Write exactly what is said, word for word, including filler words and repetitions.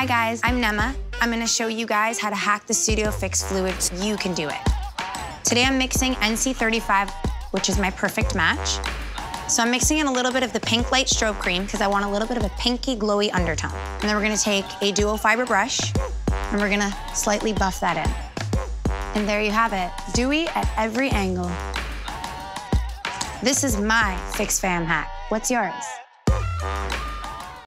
Hi guys, I'm Nemah. I'm gonna show you guys how to hack the Studio Fix fluid so you can do it. Today I'm mixing N C thirty-five, which is my perfect match. So I'm mixing in a little bit of the pink light strobe cream because I want a little bit of a pinky glowy undertone. And then we're gonna take a duo fiber brush and we're gonna slightly buff that in. And there you have it, dewy at every angle. This is my Fix Fam hack. What's yours?